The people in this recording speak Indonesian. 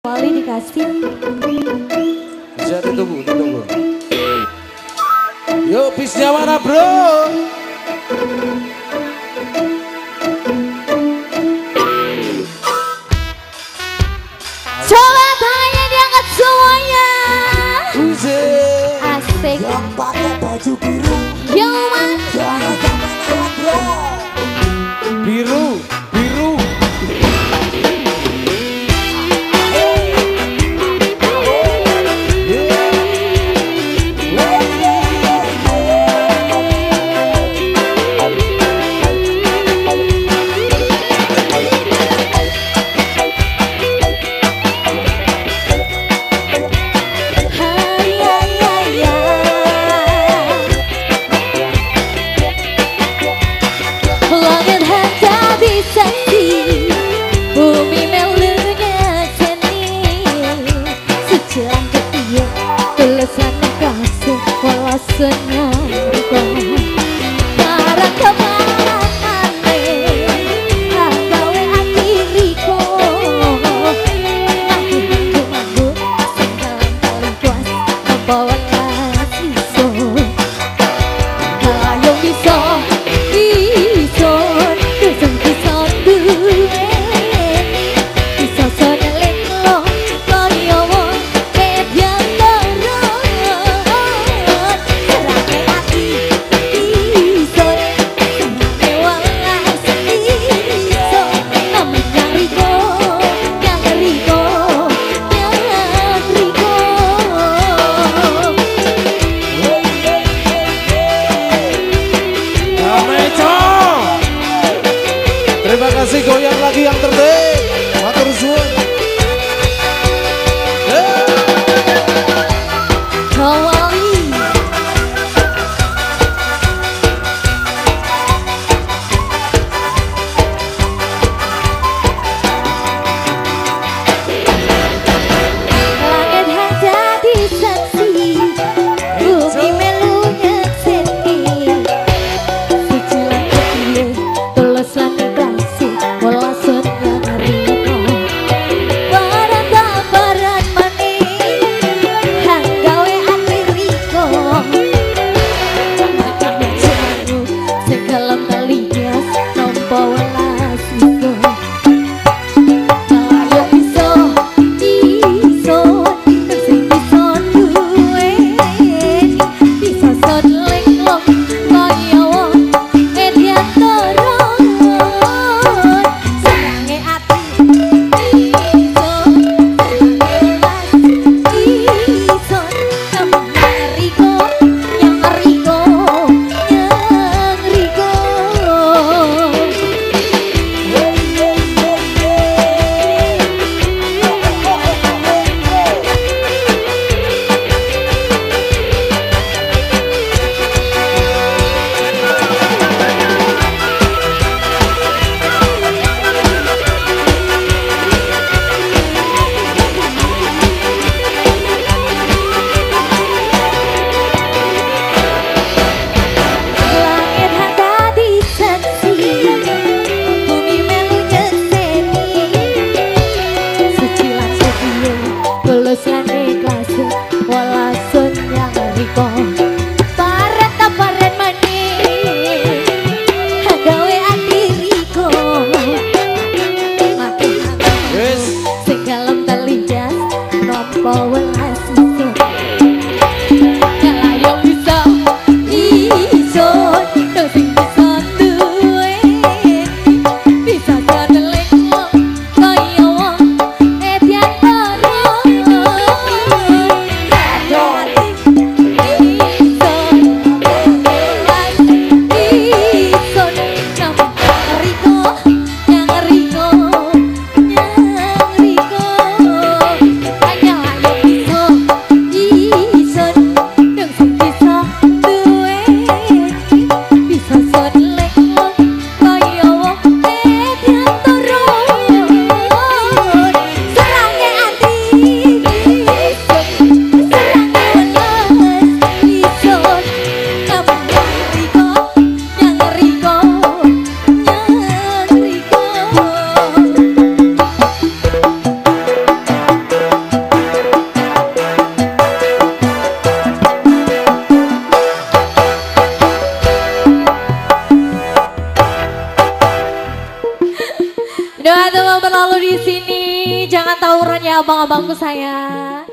Wali dikasih. Bisa ditunggu. Yuk, bisnya mana bro? Coba tangannya diangkat semuanya. Asik. Yang pakai baju biru, Yo man. jangan sampai lewat bro. Biru. Langit hanya bisa di bumi melunya seni sejalan ketia tulisan kasih walasnya para kemaran gawe akhiriko mampu segala kali kuas membawa iso ayo bisa Terima kasih, goyang lagi yang terbaik. Matur suwun. Kawali langit hanya di saksi bumi melunya seni sejalan ketia tulisan kasih walasan yang riko barat barat maning hanggawe akhir riko jamu segala kalinya nompo welas iso ayo iso sing iso duweni bisa sodeleng lok kaya wong edian turun senenge ati iso iso riko yang riko langit hanya di saksi bumi melunya seni sejalan ketia tulisan ikhlas walasun yang riko paret maning gawe ati riko mati Wes. segala telinjas nompo welas iso ayo bisa sing bisa duweni bisa sodeleng wong kaya wong edian turun yang riko Doa teman berlalu di sini, jangan tawuran ya abang-abangku sayang.